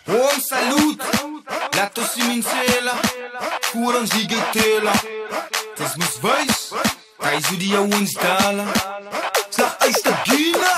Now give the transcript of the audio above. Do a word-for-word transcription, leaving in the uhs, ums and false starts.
Om salut, laat ons zien in Zela, voor ons die getela. Het is mis wijs, hij zou die jou ons dalen. Slag uit de Gina.